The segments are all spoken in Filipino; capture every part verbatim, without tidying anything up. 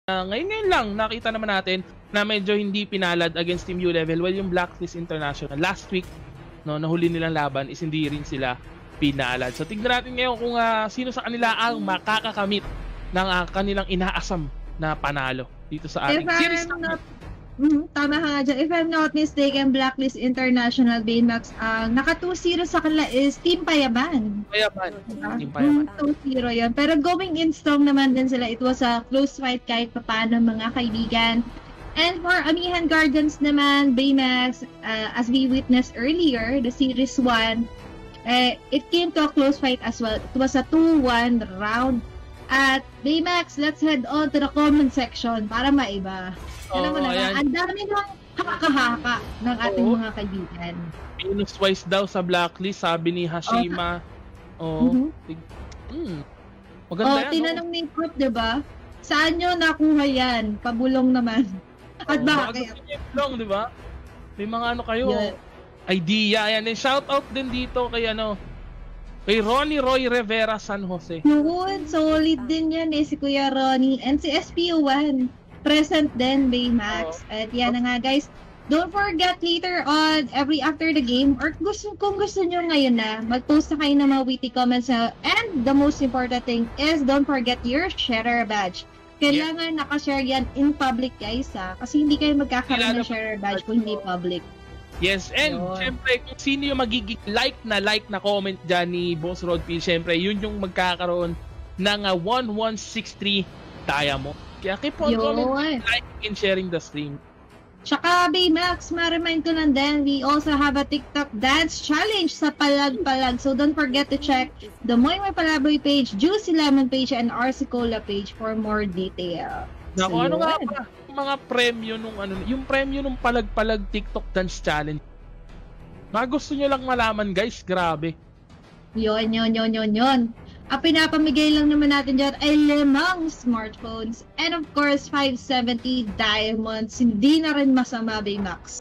Uh, ngayon ngayon lang nakita naman natin na medyo hindi pinalad against Team U-Level, while yung Blacklist International last week, no, nahuli nilang laban is hindi rin sila pinalad. So tignan natin ngayon kung uh, sino sa kanila ang makakakamit ng uh, kanilang inaasam na panalo dito sa ating If series. Not, mm, tama ka dyan. If I'm not mistaken, Blacklist International Baymax, ang uh, naka two zero sa kanila is Team Payaban. Payaban. Diba? Team Payaban. two zero yun. Pero going in strong naman din sila. It was a close fight kahit pa paano, mga kaibigan. And for Amihan Guardians naman, Baymax, uh, as we witnessed earlier, the Series one, uh, it came to a close fight as well. It was a two one round. At Baymax, let's head on to the comment section para maiba. Alam mo Oo, naman, ayan. ang dami ng haka-haka ng ating Oo. mga kaibigan. Minus twice daw sa Blacklist, sabi ni Hashima. Oo. Mhm. Hmm. Maganda Oh, yan. tinanong ni Group, diba? Saan nyo nakuha yan? Pabulong naman. At bakit? Long, di ba? May mga ano kayo, Yeah. idea. Ayan, and shout out din dito kay ano, kay Ronnie Roy Rivera San Jose. Yun, solid din yan eh, si Kuya Ronnie. And si S P U one, present din, Baymax. At yan na nga guys, don't forget later on, every after the game, or gusto, kung gusto nyo ngayon na, mag-post na kayo ng mga witty comments na, and the most important thing is, don't forget your sharer badge. Kailangan yeah. nakashare yan in public guys ha, kasi hindi kayo magkakaroon ng sharer badge kung hindi public. Yes, and Yun. syempre kung sino yung magiging like na like na comment dyan ni Boss Rodfield, syempre yun yung magkakaroon ng uh, one one six three Diamond. Kaya keep on Yun. comment, like, and sharing the stream. Tsaka Baymax, ma-remind ko lang din, we also have a TikTok dance challenge sa Palag-Palag. So don't forget to check the Moy Moy Palaboy page, Juicy Lemon page, and R C Cola page for more detail. Naku, So, ano nga yun. ba? Yung mga premyo nung ano, yung premyo nung Palag-Palag TikTok dance challenge. Mga gusto nyo lang malaman guys, grabe. Yun, yun, yun, yun, yun. Ang pinapamigay lang naman natin dyan ay limang smartphones. And of course, five seventy diamonds. Hindi na rin masama, Baymax.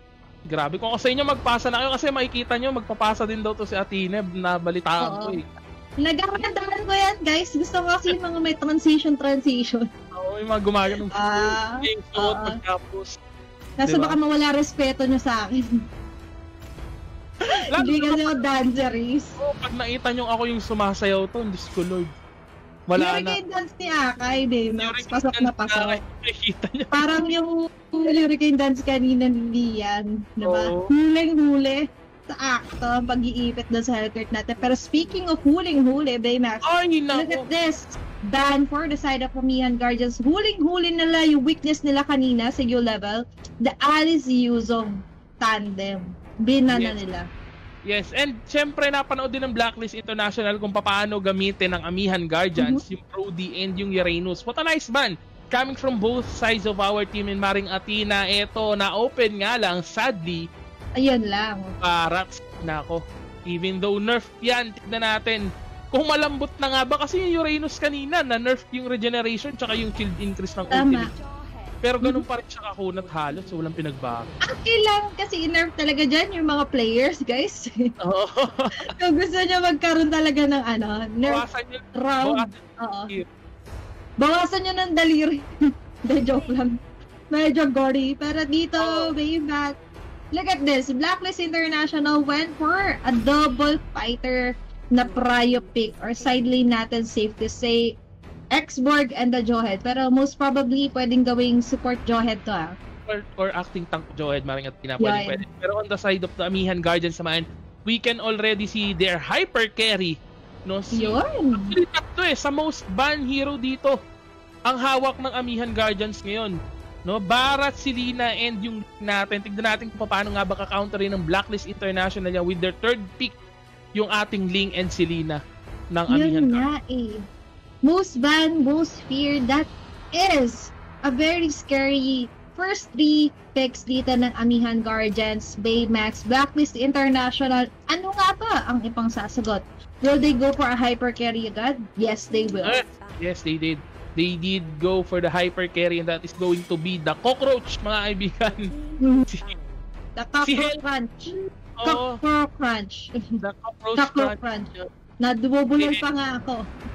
Grabe. Kung ako sa inyo magpasa na kayo kasi makikita nyo, magpapasa din daw to si Atineb na balitaan ko eh. Nagkakandahan ko yan, guys. Gusto ko kasi yung mga may transition-transition. Oo, yung mga gumagano ng Ah, yung suot oo. pagtapos. Kasi Diba? baka mawala respeto nyo sa akin. Lalo Hindi na kasi ako danceries. oh, pag nakita nyo ako yung sumasayaw to, Diyos ko Lord. Wala na. Hurricane dance ni Akay, Baymax. Hurricane Pasok na dance pasok. na, nakikita nyo. Parang yung hurricane dance kanina ni Lian. Diba? Oo. Huling-huli sa akto ang pag-iipit doon sa healthcare natin. Pero speaking of huling-huli, Baymax, Ay, look nako. at this. Dan for the side of Amihan Guardians. Huling-huli nila yung weakness nila kanina sa U-level. The Alice Yuzong tandem. Binana Yes. nila. Yes, and syempre napanood din ng Blacklist International kung paano gamitin ng Amihan Guardians, Mm-hmm. yung Brody and yung Uranus. What a nice ban! Coming from both sides of our team in Maring Athena, eto, na-open nga lang, sadly, Ayun lang. Barracks. Nako, even though nerf yan, tignan natin. Kung malambot na nga ba, kasi yung Uranus kanina, na-nerf yung regeneration tsaka yung shield increase ng Tama. ultimate. Pero ganun pa rin siya kakunat halos, so walang pinagbago. Ang kailangan kasi i-nerf talaga dyan yung mga players, guys. Oo. Kung gusto nyo magkaroon talaga ng ano, nerf Bawasan nyo, round. bawasan Oo. nyo. Bawasan nyo ng daliri. De, joke lang. Medyo gory. Pero dito, Oo. Baymax, look at this. Blacklist International went for a double fighter na prio pick or side lane natin, safe to say, X-Borg and the Jawhead. Pero most probably, pwedeng gawing support Jawhead to ah. Or, or acting tank Joed, maring at Yeah, pinapwede yeah. pwede. Pero on the side of the Amihan Guardians naman, we can already see their hyper carry. No? Si, Yun. actually, to eh, sa most ban hero dito, ang hawak ng Amihan Guardians ngayon. No? Barat, Selena, and yung natin, tignan natin kung paano nga ba ka-counterin ng Blacklist International yan with their third pick, yung ating Ling and Selena ng Amihan Yun Guardians. nga eh. Most ban, most fear, that is a very scary first three picks dito ng Amihan Guardians, Baymax, Blacklist International. Ano nga ba ang ipang sasagot? Will they go for a hyper carry agad? Yes, they will. Yes, yes, they did. They did go for the hyper carry and that is going to be the Cockroach, mga kaibigan. Si, The Si Cockroach Hel- Crunch. Oo. Cockroach Crunch. the Cockroach Cockroach Crunch. Crunch. Nadubulol pa nga ako.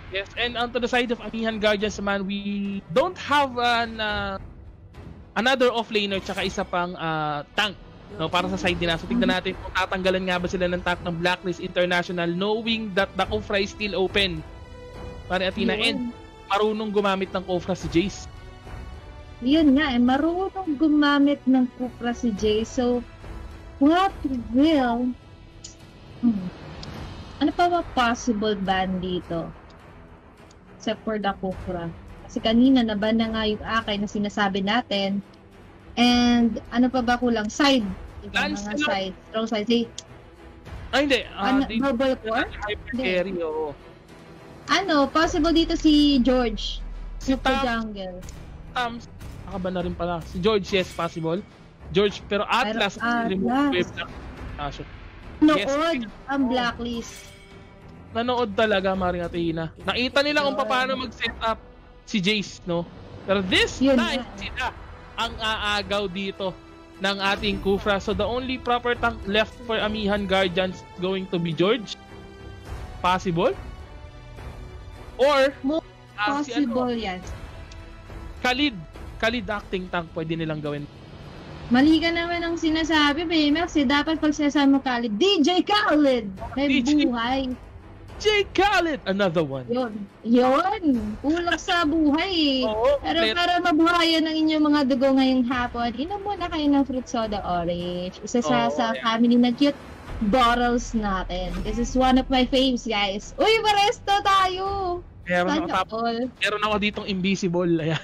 Yes, and on to the side of Amihan Guardians naman, we don't have an, uh, another offlaner tsaka isa pang uh, tank, no, para sa side nila. So tignan natin kung tatanggalan nga ba sila ng tank ng Blacklist International knowing that the Kofra is still open. Pare Athena, and marunong gumamit ng Kofra si Jace. Yun nga eh, marunong gumamit ng Kofra si Jace. So, what will... Hmm. Ano pa ba possible ban dito? Except for the Kofra. Kasi kanina naban na nga yung Akay na sinasabi natin. And ano pa ba kulang? Side. Diba, mga side. Strong side. Say, Ay, hindi. Uh, ano, Bubble Core? Hyper carry, oo. Ano, possible dito si George. Si Super Tam. Jungle. Tam. Nakaba na rin pala. Si George, yes, possible. George, pero Atlas. Pero Atlas. Remove wave na. Ah, sure. Nood Yes. ang Blacklist. Nanood talaga, Maring Athena. Nakita nila kung paano mag-set up si Jace, no? Pero this Yun time, na. sila ang aagaw dito ng ating Kufra. So the only proper tank left for Amihan Guardians going to be George. Possible? Or, Mo- ah, si Possible ano, yan. Khalid. Khalid acting tank pwede nilang gawin. Mali ka naman ang sinasabi, Baymax. Eh, dapat pag sinasabi mo Khalid, D J Khalid! May D J. buhay. J. Khalid! Another one. Yun. Yun. Kulang sa buhay eh. Oo, Pero kompleto. para mabuhayan ang inyong mga dugo ngayong hapon, inom muna kayo ng fruit soda orange. Isa sa, Oo, sa yan. family na cute bottles natin. This is one of my faves, guys. Uy, Baresto tayo! Meron ako, Sana tap- all. meron ako ditong invisible. Ayan.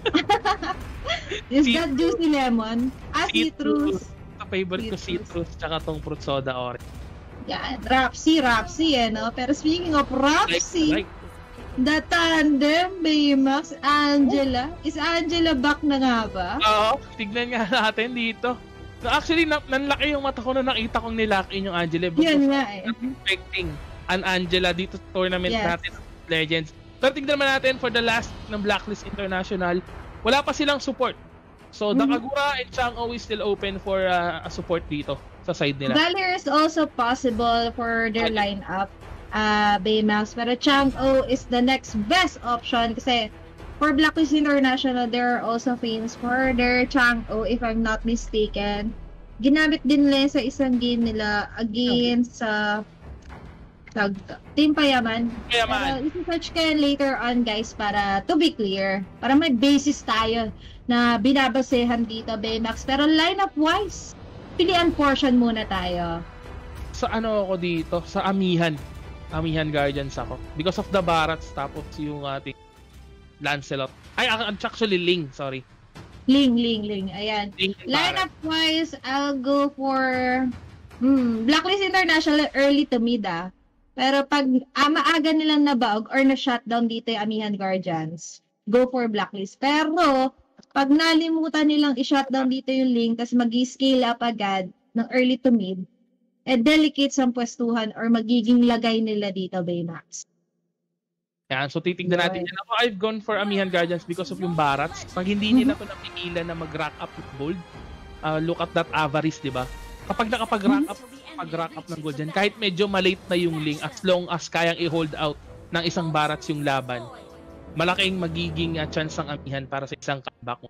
Is Citrus. that juicy lemon? Ah, citrus. Sa favorite ko, Citrus. citrus, tsaka tong fruit soda orange. Yan, Rapsy, Rapsy eh, no? Pero speaking of Rapsy, Like, like, the tandem, Baymax, Angela. Is Angela back na nga ba? Oo, tignan nga natin dito. No, actually, na nanlaki yung mata ko na nakita kong nilock in yung Angela. Yan nga eh. Not expecting an Angela dito sa tournament Yes. natin of Legends. Pero tignan naman natin for the last ng Blacklist International, wala pa silang support. So, Mhm. Nakagura and Chang'o is still open for uh, a support dito sa side nila. Valor is also possible for their Okay. lineup, uh, Baymax. Pero Chang'o is the next best option kasi for Blacklist International, there are also fans for their Chang'o, if I'm not mistaken. Ginamit din nila sa isang game nila against sa uh, Team Payaman. Payaman. Pero isi-search kayo later on, guys, para to be clear. Para may basis tayo na binabasehan dito, Baymax. Pero lineup-wise, pilihan portion muna tayo. Sa ano ako dito, sa Amihan. Amihan Guardians ako. Because of the Barats, tapos yung ating Lancelot. Ay, actually, Ling, sorry. Ling, Ling, Ling. Ayan. Ling and Barat. Lineup-wise, I'll go for hmm, Blacklist International early to mid, ah. Pero pag ah, maaga nilang nabaog or na-shutdown dito yung Amihan Guardians, go for Blacklist. Pero, pag nalimutan nilang i-shutdown dito yung Ling, tapos mag-scale up agad ng early to mid, eh delicate sa pwestuhan or magiging lagay nila dito, Baymax. Yan, so titignan natin yan. Ako, I've gone for Amihan Guardians because of yung Barats. Pag hindi nila ito napigilan na mag-rack up with gold, uh, look at that avarice, di ba? Kapag nakapag-rack up, pag-rack up ng gold dyan, kahit medyo malate na yung Ling, as long as kayang i-hold out ng isang Barats yung laban, malaking magiging uh, chance ng Amihan para sa isang comeback.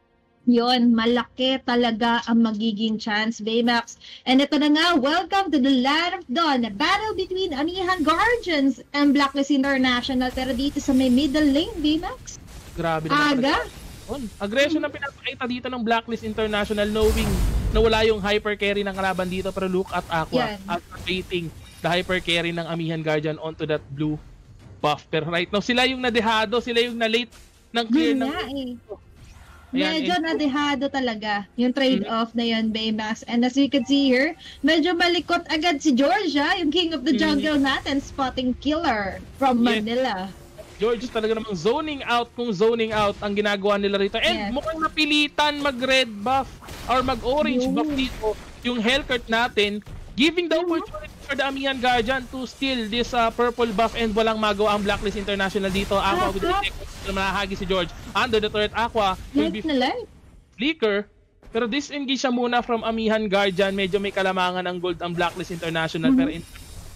Yon, malaki talaga ang magiging chance, Baymax. And ito na nga, welcome to the Land of Dawn, a battle between Amihan Guardians and Blacklist International. Pero dito sa may middle lane, Baymax. Grabe naman Aga? talaga. Aggression na pinapakita dito ng Blacklist International, knowing na wala yung hyper carry ng kalaban dito, pero look at Aqua Yan. activating the hyper carry ng Amihan Guardian onto that blue buff. Pero right now, sila yung nadehado, sila yung na-late ng clear Yun ng... nga eh. Ayan, Medyo and- nadehado talaga yung trade-off na yun, Baymax. And as you can see here, medyo malikot agad si Georgia, yung king of the Mm. jungle natin, spotting killer from Yes. Manila. George talaga namang zoning out kung zoning out ang ginagawa nila rito. And Yes. mukhang napilitan mag-red buff or mag-orange Yun. buff dito yung Hellcurt natin, giving the opportunity for the Amihan Guardian to steal this uh, purple buff, and walang magawa ang Blacklist International dito. Aqua with the Ah, second na mahahagi si George. Under the turret, Aqua will be Light na light. flicker. Pero disengage siya muna from Amihan Guardian. Medyo may kalamangan ng gold ang Blacklist International. Mhm. Pero in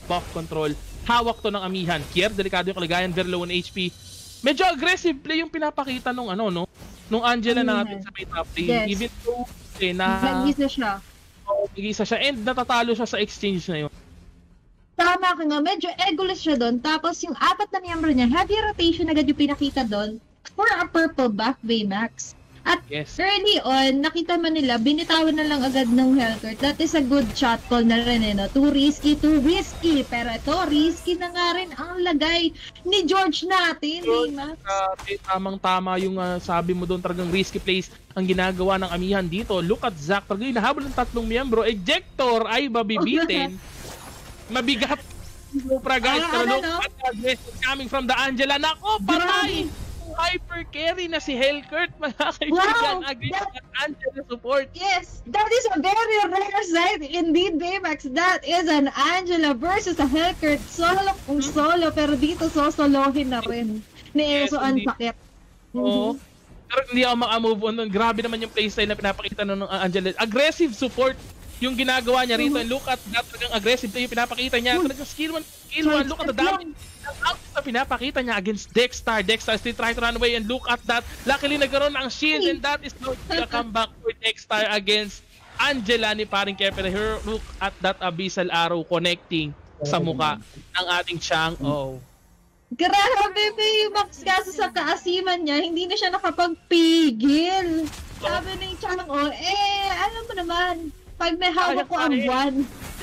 buff control. Hawak to ng amihan. Kier, delikado yung kalagayan, very low on H P. Medyo aggressive play yung pinapakita nung ano, no? Nung Angela na natin sa may top lane. Yes. Even though, eh, na... Nag-isa siya. Oo, nag-isa siya. And natatalo siya sa exchange na yun. Tama ka nga, medyo egoless siya doon. Tapos yung apat na miyembro niya, heavy rotation agad yung pinakita doon for a purple buff, Baymax. At Yes. early on, nakita man nila, binitawan na lang agad ng Hellcourt. That is a good shot call na rin, eh, no? Too risky, too risky. Pero ito, risky na nga rin ang lagay ni George natin, Baymax. Uh, tamang-tama yung uh, sabi mo doon, talagang risky plays ang ginagawa ng amihan dito. Look at Zac, talagang hinahabol ng tatlong miyembro. Ejector ay babibitin. Mabigat. Supra guys, Ah, pero ano, look no? at the aggressive coming from the Angela. Nako, patay! Hyper carry na si Hellcourt, mga kaibigan, Wow, against that- the Angela support. Yes, that is a very rare sight indeed, Baymax. That is an Angela versus a Hellcourt. Solo kung solo, pero dito sosolohin na rin ni Yes, Enzo ang indeed. sakit. Oo. Pero hindi ako maka-move on nun. Grabe naman yung playstyle na pinapakita nun ng Angela. Aggressive support yung ginagawa niya rito. And look at that, talagang aggressive play yung pinapakita niya. Talagang skill one, skill one. Look at the damage. Ang out na pinapakita niya against Dexter. Dexter still trying to run away and look at that. Luckily nagkaroon ng shield and that is not a comeback for Dexter against Angela ni paring Kepler. Here, look at that abyssal arrow connecting sa muka ng ating Chang. Oh. Grabe, Baymax, kaso sa kaasiman niya, hindi na siya nakapagpigil. Sabi ni Chang, oh, eh, alam mo naman, pag may hawak ko ang buwan,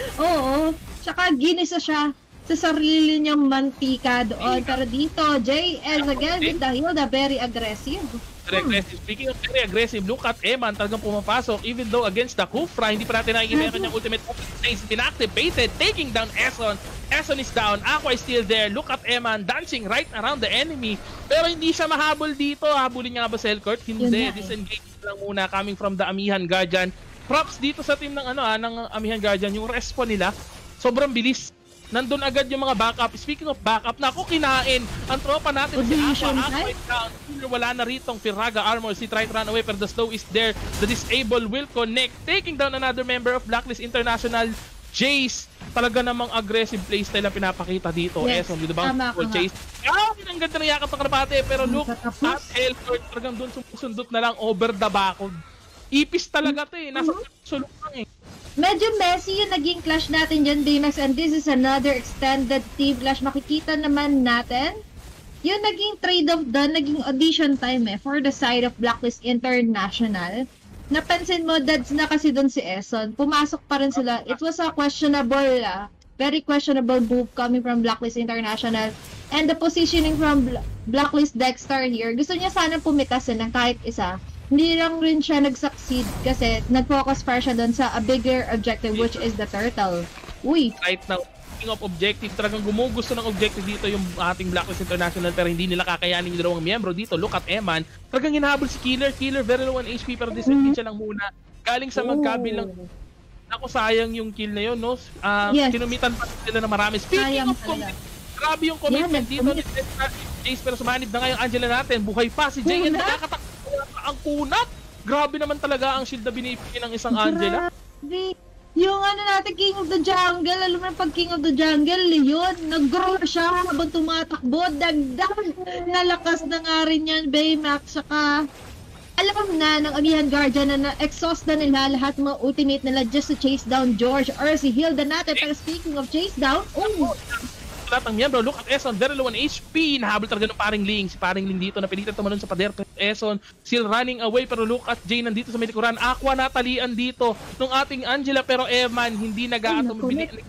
oo, tsaka ginisa siya sa sarili niyang mantika doon. Pero dito, Jay is again with the Hilda, very aggressive. Very aggressive. Speaking of very aggressive, look at Eman talagang pumapasok even though against the Kufra, hindi pa natin nakikita yung kanyang ultimate is inactivated, taking down Eson. Eson is down, Aqua is still there. Look at Eman dancing right around the enemy. Pero hindi siya mahabol dito. Habulin niya nga ba sa Hellcourt? Hindi. Yun na eh. Disengage lang muna coming from the Amihan Guardian. Props dito sa team ng ano ah, ng Amihan Guardian, yung respawn nila sobrang bilis. Nandun agad yung mga backup. Speaking of backup, naku, kinain ang tropa natin si Audition Aqua. Aqua type? is down. Wala na ritong Firaga armor. Si try to run away pero the slow is there. The disable will connect. Taking down another member of Blacklist International, Jace. Talaga namang aggressive playstyle ang pinapakita dito. Yes, Eson with the bounce tama for ka Jace. Ah, ang ganda ng yakap ng Karabate. Pero look Katapos. at Hellcourt. Talagang doon sumusundot na lang over the backhold. Ipis talaga to eh. Nasa sulok lang eh. Medyo messy yung naging clash natin dyan, Baymax, and this is another extended team clash. Makikita naman natin yung naging trade-off doon, naging audition time eh, for the side of Blacklist International. Napansin mo, dads na kasi doon si Eson. Pumasok pa rin sila. It was a questionable, ah, very questionable move coming from Blacklist International. And the positioning from Bla- Blacklist Dexter here, gusto niya sana pumitas ng kahit isa. Hindi lang rin siya nag-succeed kasi nag-focus pa siya doon sa a bigger objective which is the turtle. Uy! Right now, speaking of objective, talagang gumugusto ng objective dito yung ating Blacklist International pero hindi nila kakayanin yung dalawang miyembro dito. Look at Eman. Talagang hinahabol si Killer. Killer very low on H P pero disengage siya lang muna. Galing sa magkabilang. Naku, sayang yung kill na yun, no? Uh, Yes. Kinumitan pa sila na marami. Speaking Sayang of talaga. commitment, grabe yung commitment Yeah, dito ni Jace pero sumanib na nga yung Angela natin. Buhay pa si Jay. Kunat? Nakakatakot ang kunat. Grabe naman talaga ang shield na binibigay ng isang Angela. Grabe. Yung ano natin, King of the Jungle, alam mo na pag King of the Jungle, yun, nag-grow siya habang tumatakbo, dagdag, nalakas na nga rin yan, Baymax, saka, alam mo na, ng Amihan Guardian na na-exhaust na nila lahat mga ultimate nila just to chase down George or si Hilda natin, pero speaking of chase down, oh, Lahat ng miyembro, look at Eson, very low on H P. Nahabol talaga ng paring Ling. Si paring Ling dito, napilitan tumalon sa pader. Eson, still running away. Pero look at Jay nandito sa may likuran. Aqua natalian dito nung ating Angela. Pero Eman, hindi nag-aatom.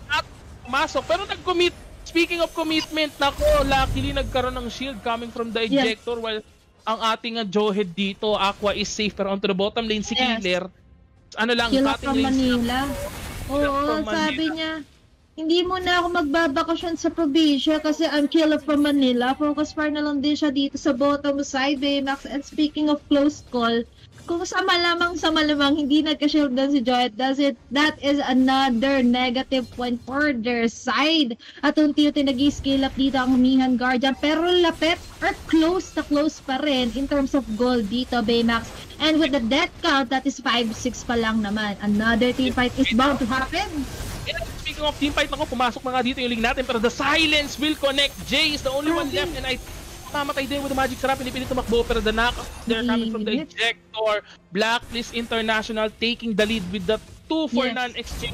Pumasok, pero nag-commit. Speaking of commitment, nako, luckily nagkaroon ng shield coming from the ejector. Yes. While ang ating uh, Johead dito, Aqua is safe. Pero onto the bottom lane, si Yes. Killer. Ano lang, Kill cutting from lanes Manila. lang. Oo, from sabi Manila. niya, hindi muna ako magbabakasyon sa probinsya kasi I'm killer from Manila. Focus pa na lang din siya dito sa bottom side, Baymax. And speaking of close call, kung sa malamang sa malamang hindi nagka-shield doon si Joy, does it, that is another negative point for their side. At unti-unti nag-scale up dito ang Amihan Guardian. Pero lapit or close na close pa rin in terms of goal dito, Baymax. And with the death count, that is five six pa lang naman. Another team fight is bound to happen. And speaking speaking of team fight, ako, pumasok na nga dito yung link natin, pero the silence will connect. Jay is the only one left, and I mamatay din with the magic sarap, pinipilit tumakbo, pero the knock they're coming from the ejector. Blacklist International taking the lead with the two for none exchange.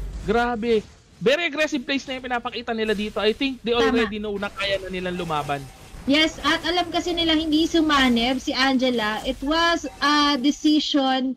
Grabe. Very aggressive plays na yung pinapakita nila dito. I think they already Tama. know na kaya na nilang lumaban. Yes, at alam kasi nila hindi sumanib si Angela. It was a decision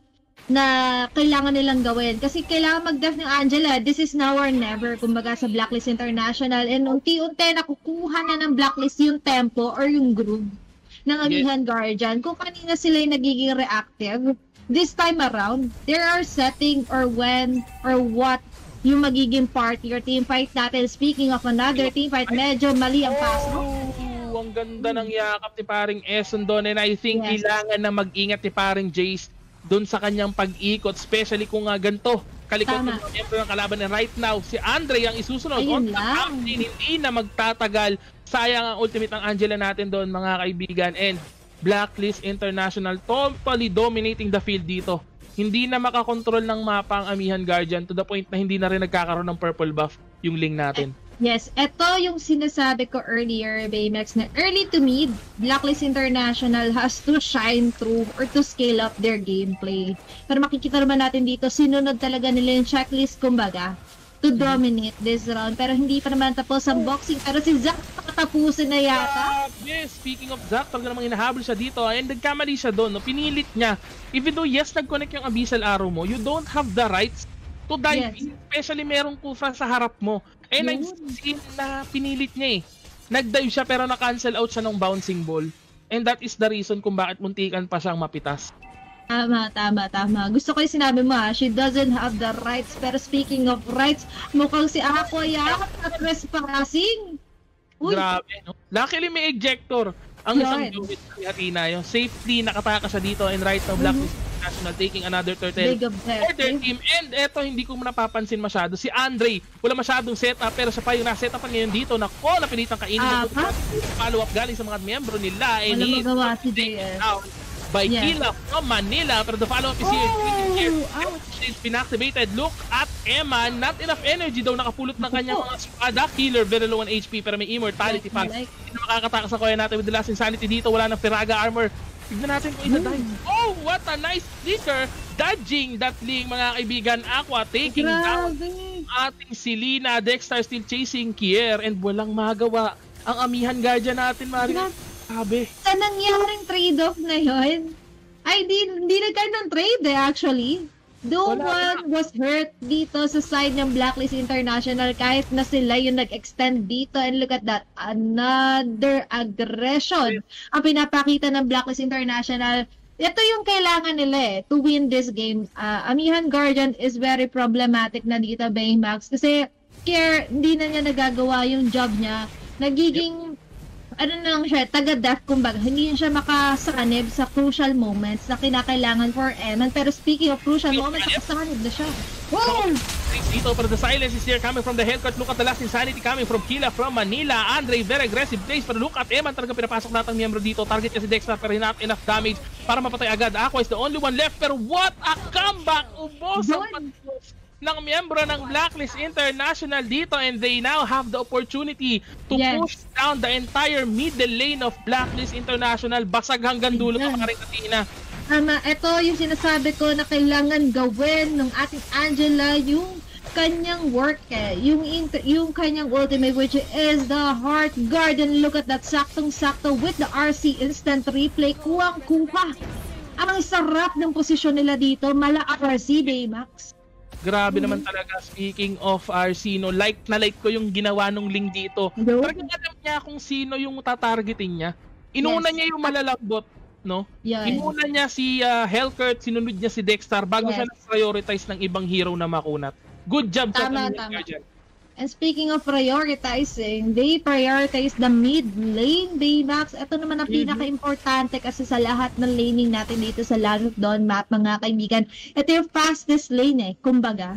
na kailangan nilang gawin. Kasi kailangan mag-def ng Angela. This is now or never, kumbaga sa Blacklist International. And unti-unti nakukuha na ng Blacklist yung tempo or yung groove ng Amihan yes. Guardian. Kung kanina sila yung nagiging reactive, this time around, there are setting or when or what yung magiging party or team fight natin. Speaking of another team fight, medyo mali ang pasok. Oh, ang ganda ng yakap ni paring Eson doon, and I think yes. kailangan na mag-ingat ni paring Jace doon sa kanyang pag-ikot, especially kung uh, ganito kalikot ng miyembro ng kalaban, and right now si Andre ang isusunod. Ayun lang. Hindi na magtatagal. Sayang ang ultimate ng Angela natin doon, mga kaibigan, and Blacklist International totally dominating the field dito. Hindi na makakontrol ng mapa ang Amihan Guardian to the point na hindi na rin nagkakaroon ng purple buff yung Ling natin. Yes, ito yung sinasabi ko earlier, Baymax, na early to mid, Blacklist International has to shine through or to scale up their gameplay. Pero makikita naman natin dito, sinunod talaga nila yung checklist, kumbaga, to dominate this round. Pero hindi pa naman tapos ang boxing. Pero si Zack nakatapusin na yata. Uh, yes, speaking of Zack, talaga namang hinahabol siya dito. And nagkamali siya doon. No? Pinilit niya. Even though yes, nag-connect yung abyssal arrow mo, you don't have the rights to dive yes. in. Especially merong kufa sa harap mo. And I've seen na pinilit niya eh. Nag-dive siya pero na-cancel out siya ng bouncing ball. And that is the reason kung bakit muntikan pa siyang mapitas. Tama, tama, tama. Gusto ko yung sinabi mo ha, she doesn't have the rights. Pero speaking of rights, mukhang si Ako yakap na trespassing. Grabe, no? Luckily may ejector. Ang isang Jowit ni Athena, yung safely nakataka siya dito, and right now Blacklist mm-hmm. International taking another turtle for their team. And eto, hindi ko napapansin masyado. Si Andre, wala masyadong setup, pero siya pa yung na-setupan ngayon dito. Nako, napilitang kainin. Uh, follow up galing sa mga miyembro nila. Wala magawa si J S. By yeah. Kila from Manila, pero the follow-up is here. Oh, she's pinactivated. Look at Emma. Not enough energy daw nakapulot ng kanyang mga spada. Killer, very low on H P, pero may immortality pa. Hindi na makakatakas sa kuya natin with the last insanity dito. Wala ng Firaga armor. Tignan natin kung ita-dive. Oh, what a nice flicker. Dodging that Ling, mga kaibigan. Aqua taking down ating Selena. Dexter still chasing Kier, and walang magawa ang Amihan Guardian natin, Maria. Sabi. Sa nangyaring trade-off na yun, ay di, di nagkaroon ng trade eh, actually. No one was hurt dito sa side ng Blacklist International kahit na sila yung nag-extend dito, and look at that, another aggression ang pinapakita ng Blacklist International. Ito yung kailangan nila eh, to win this game. Uh, Amihan Guardian is very problematic na dito, Baymax, kasi Kier, hindi na niya nagagawa yung job niya. Nagiging ano na lang siya, taga-death, kumbaga, hindi siya makasanib sa crucial moments na kinakailangan for Eman. Pero speaking of crucial moments, nakasanib na siya. Wow! Dito, pero the silence is here coming from the Hellcat. Look at the last insanity coming from Kila from Manila. Andre, very aggressive plays, pero look at Eman, talaga pinapasok natin ang miyembro dito. Target niya si Dexter, pero not enough damage para mapatay agad. Aqua is the only one left, pero what a comeback! Ubos ang patos ng miyembro ng Blacklist International dito, and they now have the opportunity to yes. push down the entire middle lane of Blacklist International. Basag hanggang dulo ng mga Athena. Tama, ito yung sinasabi ko na kailangan gawin ng ating Angela, yung kanyang work eh, yung, yung kanyang ultimate, which is the Heart Guardian. Look at that, saktong-sakto with the R C instant replay, kuwang-kuha. Ang sarap ng posisyon nila dito, mala R C, Baymax. Grabe naman talaga, speaking of R C, no, like na like ko yung ginawa nung Ling dito. Talagang alam niya kung sino yung tatargetin niya. Inuna yes. niya yung malalambot, no? Yes. Inuna niya si uh, Hellcat, sinunod niya si Dexter bago yes. siya na-prioritize ng ibang hero na makunat. Good job sa kanila dyan. And speaking of prioritizing, they prioritize the mid lane, Baymax. Ito naman ang mm-hmm. pinaka-importante kasi sa lahat ng laning natin dito sa Land of Dawn map, mga kaibigan. Ito yung fastest lane eh, kumbaga.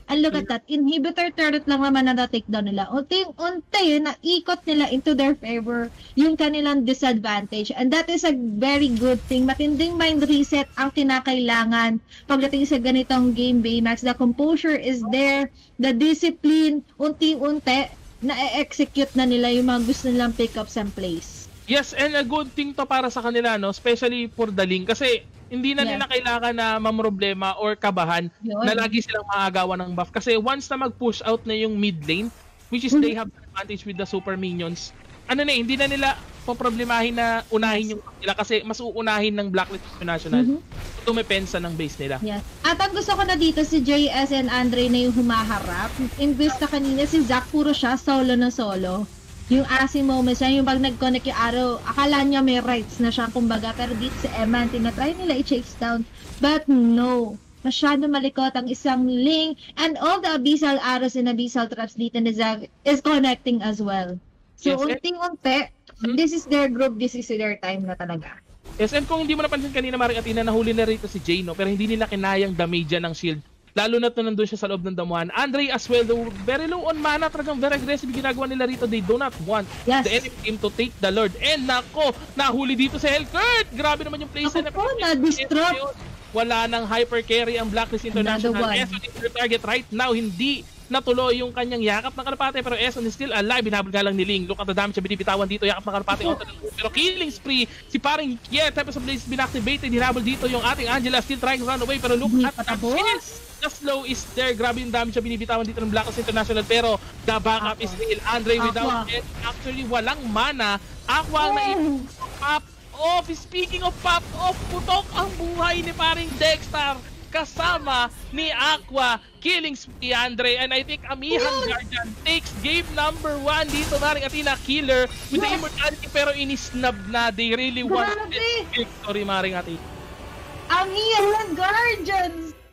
And look at that, inhibitor turret lang naman na na-takedown nila. Unti-unti, naikot nila into their favor yung kanilang disadvantage. And that is a very good thing. Matinding mind reset ang kinakailangan pagdating sa ganitong game, Baymax. The composure is there, the discipline, unti-unti, na-execute na nila yung mga gusto nilang pick-ups and plays. Yes, and a good thing to para sa kanila, no? Especially for the Link. Kasi hindi na Yes. nila kailangan na mamroblema or kabahan Yun. na lagi silang maagawan ng buff. Kasi once na mag-push out na yung mid lane, which is they have the advantage with the super minions, ano na eh, hindi na nila poproblemahin na unahin yung nila kasi mas uunahin ng Blacklist International Mhm. tumepensa ng base nila. Yes. At ang gusto ko na dito si J S and Andre na yung humaharap. Imbes na kanina si Zac puro siya solo na solo. Yung Asi moments niya, yung pag nag-connect yung arrow, akala niya may rights na siya kumbaga. Pero dito si Eman, tinatry nila i-chase down. But no. Masyado malikot ang isang Link. And all the abyssal arrows and abyssal traps dito ni Zac is connecting as well. So Yes, eh. unting-unti, this is their group, this is their time na talaga. Yes, and kung hindi mo napansin kanina, Maring Athena, nahuli na rito si Jay, no? Pero hindi nila kinayang damage ng shield. Lalo na ito nandun siya sa loob ng damuhan. Andre as well, though, very low on mana, talagang very aggressive ginagawa nila rito. They do not want Yes. the enemy team to take the Lord. And nako, nahuli dito si Hellcurt! Grabe naman yung place Ako po, na-distraught. Wala nang hyper carry ang Blacklist International. Another one. Eson is their target right now. Hindi natuloy yung kanyang yakap ng kalapate, pero Eson is still alive. Binabal ka lang ni Ling. Look at the damage siya binibitawan dito. Yakap ng kalapate. Pero killing spree. Si paring yeah, type of blaze binactivated. Hinabol dito yung ating Angela. Still trying to run away. Pero look Hindi at pa that tapos. kill. The slow is there. Grabe yung damage siya binibitawan dito ng Blacklist International. Pero the backup is real. Andre without it. Actually, walang mana. Aqua ang naipin. Pop off. Speaking of pop off, putok ang buhay ni paring Dexter kasama ni Aqua, killing spree Andre, and I think Amihan Guardian takes game number one dito, Maring Athena, killer with the immortality, pero inisnab na. They really want Grabe! this victory, Maring Athena. Amihan Guardians!